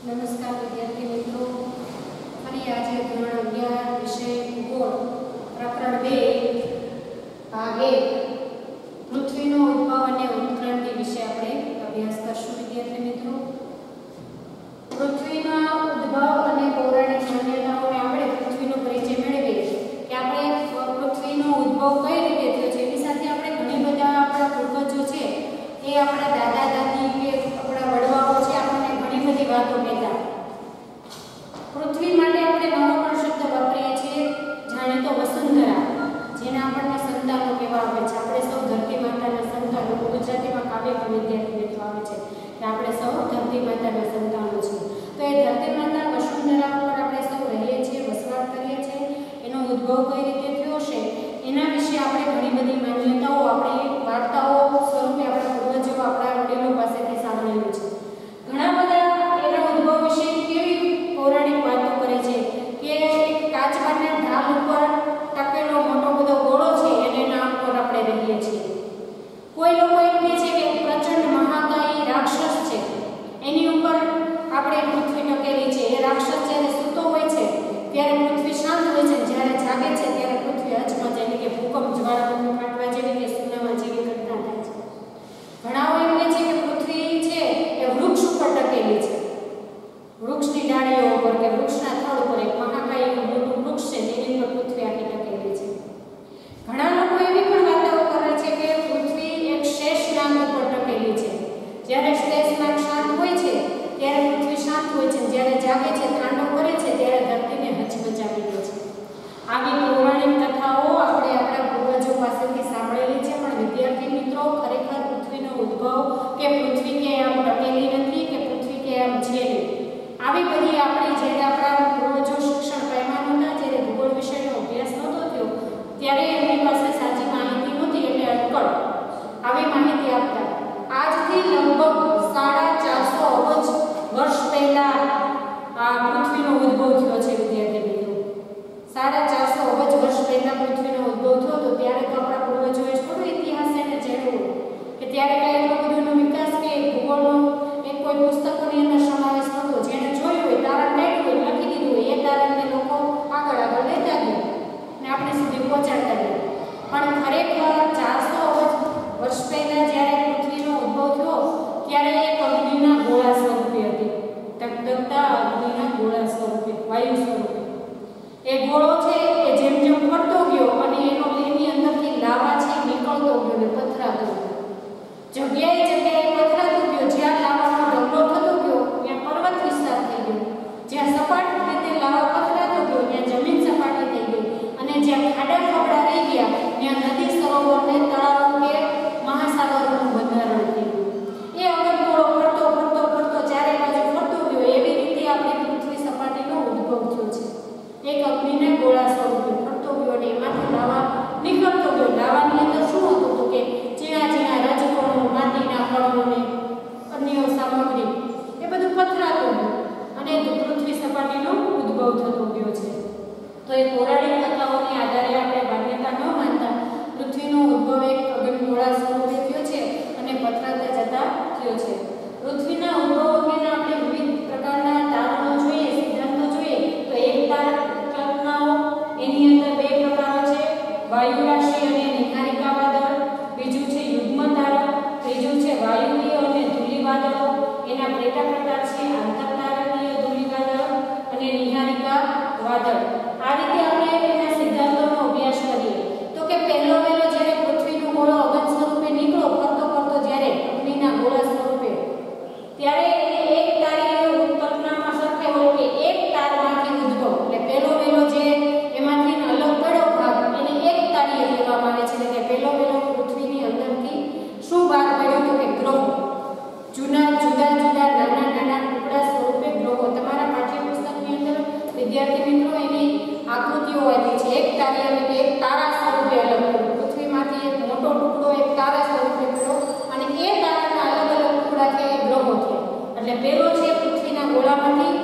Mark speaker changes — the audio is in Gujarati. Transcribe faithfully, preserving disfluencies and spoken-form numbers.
Speaker 1: नमस्कार विद्यार्थी मित्रों, फरी आज धोरण अगियार विषय भूगोल प्रकरण बे भाग एक पृथ्वीनो उद्भव અને ઉત્ક્રાંતિ વિશે આપણે અભ્યાસ કરશું। વિદ્યાર્થી મિત્રો, પૃથ્વીના ઉદ્ભવ અને પૌરાણિક માન્યતાઓને આપણે પૃથ્વીનો પરિચય મેળવીએ કે આપણે પૃથ્વીનો ઉદ્ભવ કઈ રીતે થયો છે, એની સાથે આપણે ઘણી બધા આપણા પૂર્વજો છે એ આપણા દાદા દાદી કે આપણા વડવાઓ છે આપણને ઘણી બધી વાતો કહેતા। પૃથ્વી માટે આપણે નવો પણ શબ્દ વાપરીએ છીએ, જાણે તો વસુંધરા, જેને આપણને સંતાનો કહેવા આવે છે। આપણે સૌ ધરતી માતાના સંતાનો, ગુજરાતીમાં કાવ્ય પણ વિદ્યાર્થી મિત્રો આવે છે કે આપણે સૌ ધરતી માતાના સંતાનો છીએ। તો એ ધરતી માતા વસુંધરા ઉપર આપણે સૌ રહીએ છીએ, વસવાટ કરીએ છીએ। એનો ઉદ્ભવ કઈ રીતે થયો છે એના વિશે આપણે ઘણી બધી માન્યતાઓ, આપણી વાર્તાઓ સ્વરૂપે આપણા પૂર્વજો, આપણા વડીલો પાસેથી સાંભળેલું છે। ઘણા બધા એના ઉદ્ભવ વિશે કેવી પૌરાણિક વાતો કરે છે કે એક કાચબાના ઢાલ ઉપર ટકેલો મોટો બધો ગોળો છે એને નામ પર આપણે રહીએ છીએ। કોઈ લોકો એમ કહે છે કે પ્રચંડ મહાકાય રાક્ષસ છે એની ઉપર આપણે પૃથ્વી ટકેલી છે। એ રાક્ષસ જ્યારે સૂતો હોય છે ત્યારે પૃથ્વી શાંત હોય છે, જ્યારે જાગે છે ત્યારે પૃથ્વી હચમચે, એટલે કે ભૂકંપ, જ્વાળામુખી ફાટવા જેવી કે સુનામા જેવી ઘટના થાય છે। ઘણાઓ એમ કહે છે કે પૃથ્વી છે એ વૃક્ષ ઉપર ટકેલી છે, વૃક્ષની ડાળીઓ ઉપર કે વૃક્ષના થડ ઉપર એક મહાકાય મોટું વૃક્ષ છે જેની ઉપર પૃથ્વી આખી ટકેલી છે। ઘણા લોકો એવી પણ વાતો કરે છે કે પૃથ્વી એક શેષનાગ ઉપર ટકેલી છે। જ્યારે શેષનાગ શાંત હોય છે ત્યારે પૃથ્વી શાંત હોય છે, જ્યારે જાગે છે, તાંડવ કરે છે ત્યારે ધરતીને હચમચાવી દે છે। આવી પૌરાણિક કથાઓ આપણે આપણા પૂર્વજો પાસેથી સાંભળેલી છે, પણ વિદ્યાર્થી મિત્રો ખરેખર પૃથ્વીનો ઉદ્ભવ કે પૃથ્વી કે આમ ટકેલી નથી કે પૃથ્વી કે આમ છે નહીં, આવી બધી આપણી જ્યારે આપણા પૂર્વજો શિક્ષણ પામ્યા નહોતા, જ્યારે ભૂગોળ વિષયનો અભ્યાસ નહોતો થયો ત્યારે એમની પાસે સાચી માહિતી નહોતી, એટલે અટકળ આવી માહિતી આપતા। આજથી લગભગ સાડા ચારસો અબજ વર્ષ પહેલા આ પૃથ્વીનો ઉદ્ભવ થયો છે વિદ્યાર્થી મિત્રો। સાડા ચારસો અબજ વર્ષ પહેલા પૃથ્વીનો ઉદ્ભવ થયો તો ત્યારે તો આપણા પૂર્વજોએ થોડો ઇતિહાસ એને જાણ્યો કે ત્યારે કાંઈ એટલો બધો વિકાસ કે ભૂગોળનો એક કોઈ પુસ્તકોની અંદર સમાવેશ નહોતો। જેણે જોયું હોય, તારણ કાઢ્યું હોય, લખી દીધું હોય, એ તારણને લોકો આગળ આગળ લેતા ગયા ને આપણે સુધી પહોંચાડતા ગયા। પણ ખરેખર ચારસો અબજ વર્ષ પહેલા જ્યારે પૃથ્વીનો ઉદ્ભવ થયો ત્યારે એક અગ્નિના ગોળા સ્વરૂપે હતી, ધગધગતા અગ્નિના ગોળા સ્વરૂપે, વાયુ સ્વરૂપે। એ ગોળો છે એ જેમ જેમ ફરતો ગયો અને એનો એની અંદરથી લાવા છે નીકળતો ગયો ને પથરાતો ગયો, જગ્યાએ જગ્યાએ પથરાતો ગયો। જ્યાં લાવાનો ઢગલો થતો ગયો ત્યાં પર્વત વિસ્તાર થઈ ગયો, જ્યાં સપાટ રીતે લાવા પથરાતો ગયો ત્યાં જમીન સપાટી થઈ ગઈ, અને જ્યાં ખાડા ખબડા રહી ગયા ત્યાં નદી, સરોવર ને તળાવ કે મહાસાગરોનું બંધારણ થયું। એ અગર ગોળો ફરતો ફરતો ફરતો ચારે બાજુ ફરતો ગયો, એવી રીતે આપણી પૃથ્વી સપાટીનો ઉદ્ભવ થયો છે। એક અગ્નિના ગોળા સ્વરૂપે ફરતો ગયો અને એમાંથી લાવા નીકળતો ગયો। લાવાની અંદર શું હતું તો કે ઝીણા ઝીણા રજકણો, માટીના કણો ને અન્ય સામગ્રી, એ બધું પથરાતું ગયું અને પૃથ્વી સપાટીનો ઉદ્ભવ થતો ગયો છે। તો એ પૌરાણિક કથાઓને આધારે આપણે માન્યતા ન માનતા પૃથ્વીનો ઉદ્ભવ એક અગ્નિ ગોળા સ્વરૂપે થયો છે અને પથરાતા જતા થયો છે। પૃથ્વીના ઉદ્ભવ અંગેના આપણે વિવિધ પ્રકારના તારણો જોઈએ, સિદ્ધાંતો જોઈએ તો એક તાર કલ્પનાઓ, એની અંદર બે પ્રકારો છે, વાયુ રાશિ અને નિહારિકા વાદળ, બીજું છે યુગ્મ તારક, ત્રીજું છે વાયુવીય અને ધૂલી વાદળો, એના પેટા પ્રકાર છે આંતરતારકીય ધૂલી વાદળ અને નિહારિકા વાદળ। આ રીતે આપણે એના સિદ્ધાંતોનો અભ્યાસ કરીએ તો કે પહેલો વહેલો જ્યારે પૃથ્વીનો ગોળો અગન સ્વરૂપે નીકળો ફરતો ફરતો જ્યારે અગ્નિના ગોળા સ્વરૂપે, ત્યારે એક તારી કલ્પનામાં સરખે હોય કે એક તારમાંથી ઉદ્ભવ, એટલે પહેલો વહેલો જે એમાંથી અલગ પડ્યો ભાગ એને એક તારી કહેવામાં આવે છે। એટલે કે પહેલો વહેલો પૃથ્વીની અંદરથી શું ભાગ પડ્યો તો કે ગ્રહો, જુદા જુદા જુદા નાના નાના ટુકડા સ્વરૂપે ગ્રહો। તમારા પાઠ્યપુસ્તકની અંદર વિદ્યાર્થી મિત્રો એની આકૃતિઓ આપી છે, એક તારી એટલે કે એક તારા સ્વરૂપે અલગ પડ્યો, પૃથ્વીમાંથી એક મોટો ટુકડો એક તારા સ્વરૂપે પડ્યો અને એ તારાના અલગ અલગ ટુકડા છે એ ગ્રહો છે। એટલે પહેલો છે પૃથ્વીના ગોળામાંથી